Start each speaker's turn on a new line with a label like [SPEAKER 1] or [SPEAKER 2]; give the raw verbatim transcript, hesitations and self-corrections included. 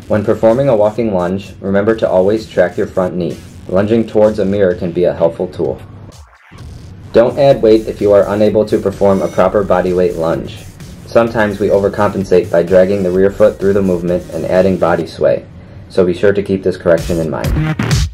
[SPEAKER 1] When performing a walking lunge, remember to always track your front knee. Lunging towards a mirror can be a helpful tool. Don't add weight if you are unable to perform a proper body weight lunge. Sometimes we overcompensate by dragging the rear foot through the movement and adding body sway, so be sure to keep this correction in mind.